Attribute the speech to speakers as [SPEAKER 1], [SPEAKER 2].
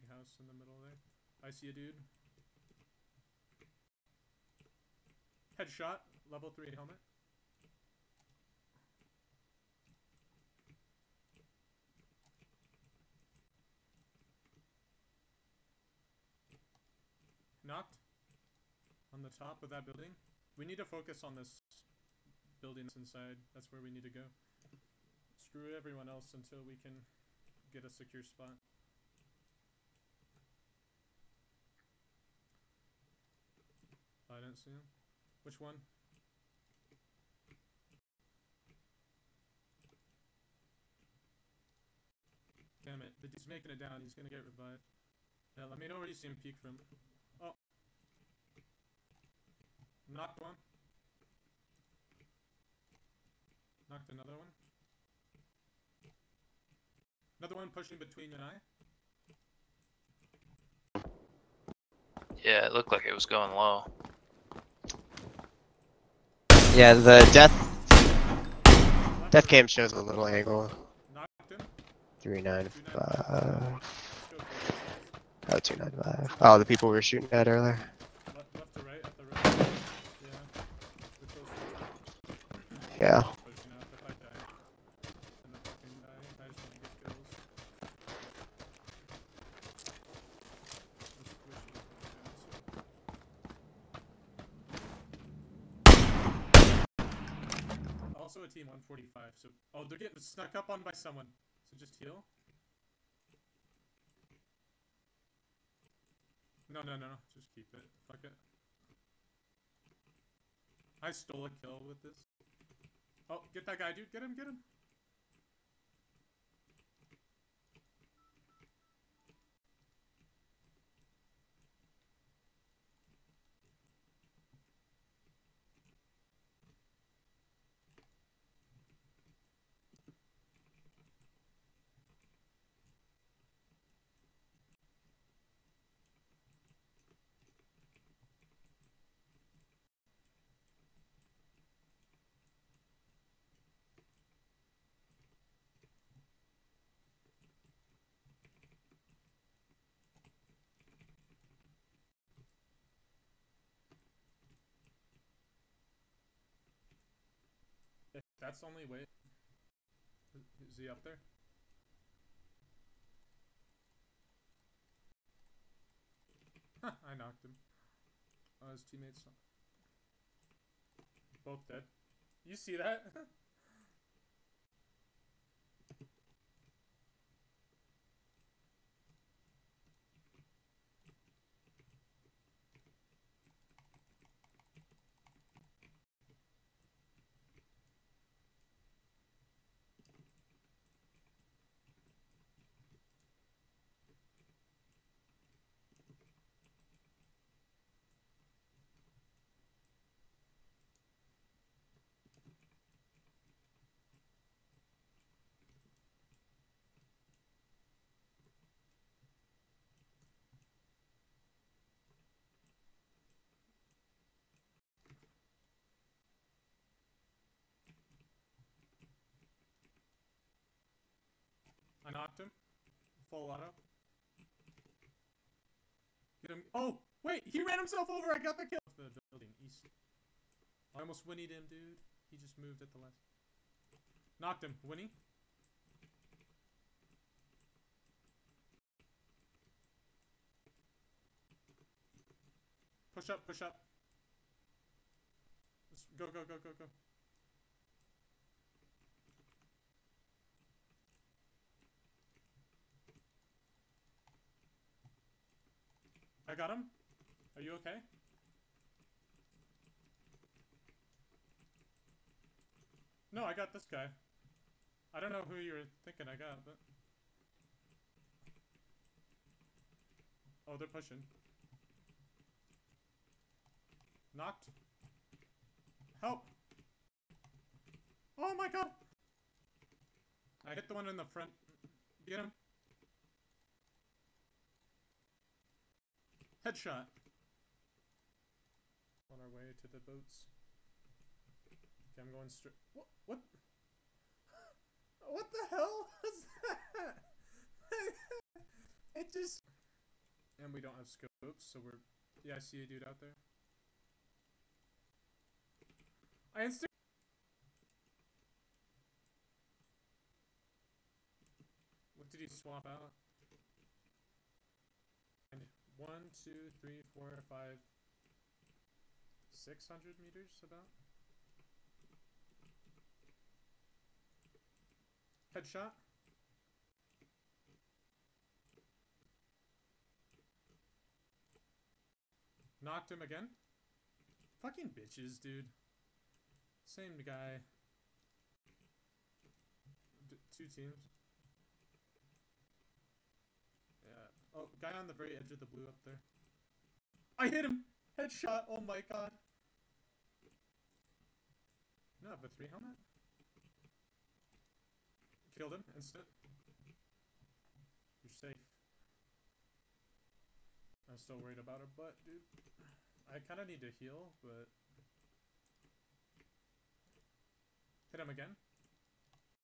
[SPEAKER 1] big house in the middle there. I see a dude. Headshot, level 3 helmet. Knocked. On the top of that building. We need to focus on this building that's inside. That's where we need to go. Screw everyone else until we can get a secure spot. I didn't see him. Which one? Damn it. The dude's making it down. He's gonna get revived. Yeah, let me know where you see him peek from. Oh. Knocked one. Knocked another one. Another one pushing between you and I.
[SPEAKER 2] Yeah, it looked like it was going low.
[SPEAKER 3] Yeah, the death cam shows a little angle.
[SPEAKER 1] Knocked him.
[SPEAKER 3] 395. Oh, 295. Oh, the people we were shooting at earlier.
[SPEAKER 1] Left to right at the road.
[SPEAKER 3] Yeah.
[SPEAKER 1] Pushing up. If I die, I'm gonna fucking die. I just wanna get kills. Also a team 145, so... Oh, they're getting snuck up on by someone. So just heal. No, just keep it. Fuck it. I stole a kill with this. Oh, get that guy, dude. Get him, get him. If that's the only way. Is he up there? Huh, I knocked him. Oh, his teammates. Both dead. You see that? I knocked him. Full auto. Get him. Oh, wait, he ran himself over. I got the kill. The building east. I almost winnied him, dude. He just moved at the last. Knocked him. Winnie. Push up, push up. Let's go, go, go, go, go. I got him. Are you okay? No, I got this guy. I don't know who you were thinking I got, but... Oh, they're pushing. Knocked. Help! Oh my god! I hit the one in the front. Get him. Headshot. On our way to the boats. Okay, I'm going straight. What? What? What the hell was that? It just... And we don't have scopes, so we're... Yeah, I see a dude out there. I insta... What did he swap out? And 1, 2, 3, 4, 5... 600 meters, about? Headshot. Knocked him again. Fucking bitches, dude. Same guy. Two teams. Yeah. Oh, guy on the very edge of the blue up there. I hit him! Headshot! Oh my god. No, I have a 3 helmet. Killed him. Instant. You're safe. I'm still worried about her butt, dude. I kind of need to heal, but... Hit him again.